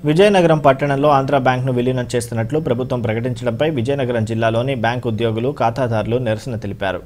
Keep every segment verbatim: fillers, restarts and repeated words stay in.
విజయనగరం పట్టణంలో ఆంధ్ర బ్యాంక్ను విలీనం చేస్తున్నట్లు ప్రభుత్వం ప్రకటించడంపై విజయనగరం జిల్లాలోని బ్యాంక్ ఉద్యోగులు ఖాతాదారులు నిరసన తెలిపారు.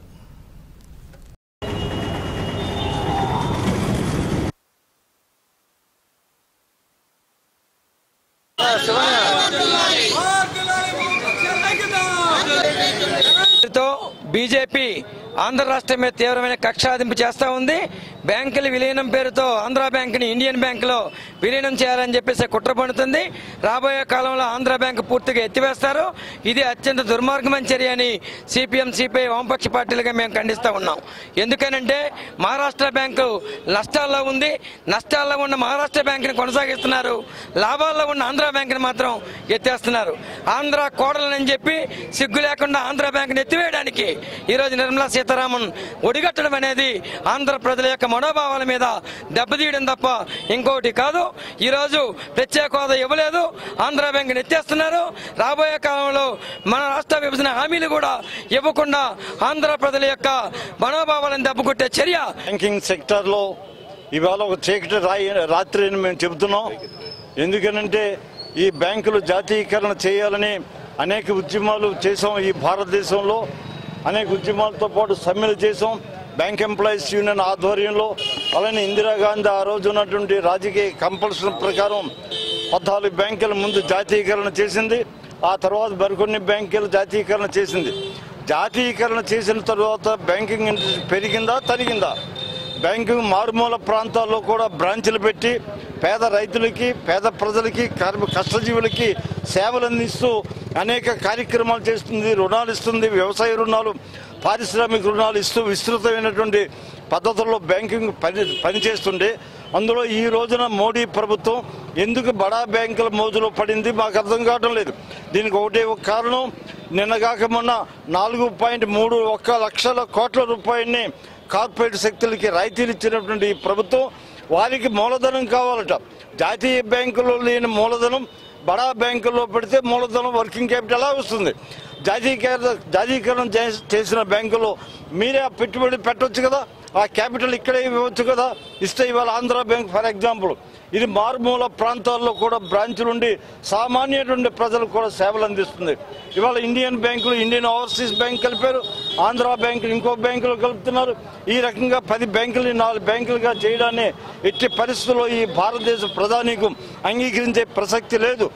బీజేపీ ఆంధ్ర రాష్ట్రం మీద తీవ్రమైన కక్షాదింపు చేస్తూ ఉంది. బ్యాంకుల విలీనం పేరుతో ఆంధ్ర బ్యాంకుని ఇండియన్ బ్యాంకులో విలీనం చేయాలని చెప్పేసి కుట్ర పడుతుంది. రాబోయే కాలంలో ఆంధ్ర బ్యాంకు పూర్తిగా ఎత్తివేస్తారు. ఇది అత్యంత దుర్మార్గమైన చర్య అని సిపిఎం సిపిఐ వామపక్ష పార్టీలుగా మేము ఖండిస్తూ ఉన్నాం. ఎందుకనంటే మహారాష్ట్ర బ్యాంకు నష్టాల్లో ఉంది. నష్టాల్లో ఉన్న మహారాష్ట్ర బ్యాంకుని కొనసాగిస్తున్నారు. లాభాల్లో ఉన్న ఆంధ్ర బ్యాంకుని మాత్రం ఎత్తేస్తున్నారు. ఆంధ్ర కోడలని చెప్పి సిగ్గు లేకుండా ఆంధ్ర బ్యాంకుని ఎత్తివేయడానికి ఈరోజు నిర్మలా సీతారామన్ ఒడిగట్టడం అనేది ఆంధ్ర ప్రజల యొక్క మనోభావాల మీద దెబ్బతీయడం తప్ప ఇంకోటి కాదు. ఈరోజు ప్రత్యేక హోదా ఇవ్వలేదు, ఆంధ్ర బ్యాంకుని ఎత్తేస్తున్నారు. రాబోయే కాలంలో మన రాష్ట్ర విభజన హామీలు కూడా ఇవ్వకుండా ఆంధ్ర ప్రజల యొక్క మనోభావాలను దెబ్బకొట్టే చర్య. బ్యాంకింగ్ సెక్టర్ లో ఇవాళ ఒక చీకటి రాత్రి అని మేము చెబుతున్నాం. ఎందుకనంటే ఈ బ్యాంకులు జాతీయకరణ చేయాలని అనేక ఉద్యమాలు చేసాం. ఈ భారతదేశంలో అనేక ఉద్యమాలతో పాటు సమ్మెలు చేసాం. బ్యాంక్ ఎంప్లాయీస్ యూనియన్ ఆధ్వర్యంలో అలానే ఇందిరాగాంధీ ఆ రోజు ఉన్నటువంటి రాజకీయ కంపల్షన్ ప్రకారం పద్నాలుగు బ్యాంకుల ముందు జాతీయకరణ చేసింది. ఆ తర్వాత మరికొన్ని బ్యాంకులు జాతీయకరణ చేసింది. జాతీయకరణ చేసిన తర్వాత బ్యాంకింగ్ ఇండస్ట్రీ పెరిగిందా తరిగిందా? బ్యాంకింగ్ మారుమూల ప్రాంతాల్లో కూడా బ్రాంచ్లు పెట్టి పేద రైతులకి పేద ప్రజలకి కష్టజీవులకి సేవలు అందిస్తూ అనేక కార్యక్రమాలు చేస్తుంది. రుణాలు ఇస్తుంది, వ్యవసాయ రుణాలు, పారిశ్రామిక రుణాలు ఇస్తూ విస్తృతమైనటువంటి పద్ధతుల్లో బ్యాంకింగ్ పని పనిచేస్తుండే అందులో ఈ రోజున మోడీ ప్రభుత్వం ఎందుకు బడా బ్యాంకుల మోజులో పడింది మాకు అర్థం కావడం లేదు. దీనికి ఒకటే ఒక కారణం, నిన్నగాక మొన్న నాలుగు పాయింట్ మూడు ఒక్క లక్షల కోట్ల రూపాయలని కార్పొరేట్ శక్తులకి రాయితీలు ఇచ్చినటువంటి ఈ ప్రభుత్వం వారికి మూలధనం కావాలట. జాతీయ బ్యాంకులో లేని మూలధనం బడా బ్యాంకుల్లో పెడితే మూలధనం వర్కింగ్ క్యాపిటల్ ఎలా వస్తుంది? జాతీయకరణ జాతీయకరణ చేసిన బ్యాంకులో మీరే ఆ పెట్టుబడి పెట్టవచ్చు కదా, ఆ క్యాపిటల్ ఇక్కడే ఇవ్వచ్చు కదా. ఇస్తే ఇవాళ ఆంధ్ర బ్యాంక్ ఫర్ ఎగ్జాంపుల్ ఇది మారుమూల ప్రాంతాల్లో కూడా బ్రాంచులు ఉండి సామాన్యటువంటి ప్రజలకు కూడా సేవలు అందిస్తుంది. ఇవాళ ఇండియన్ బ్యాంకులు ఇండియన్ ఓవర్సీస్ బ్యాంక్ కలిపారు, ఆంధ్ర బ్యాంకులు ఇంకో బ్యాంకులు కలుపుతున్నారు. ఈ రకంగా పది బ్యాంకులని నాలుగు బ్యాంకులుగా చేయడాన్ని ఎట్టి పరిస్థితుల్లో ఈ భారతదేశ ప్రధానికి అంగీకరించే ప్రసక్తి లేదు.